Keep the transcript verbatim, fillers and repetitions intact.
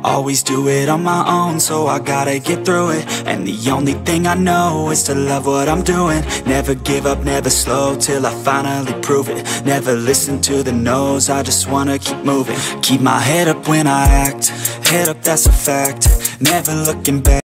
always do it on my own, so I gotta get through it. And the only thing I know is to love what I'm doing. Never give up, never slow, till I finally prove it. Never listen to the no's, I just wanna keep moving. Keep my head up when I act, head up, that's a fact. Never looking back.